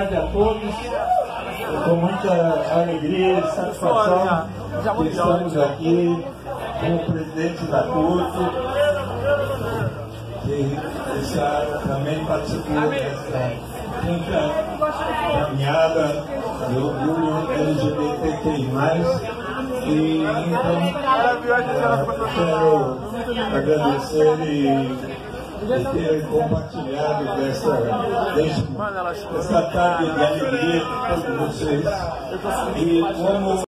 tarde a todos. Com muita alegria e satisfação que estamos aqui com o presidente da CUT, que também participou dessa quinta caminhada do orgulho LGBTQI+. E então quero agradecer e ter compartilhado dessa tarde de alegria com todos vocês. E como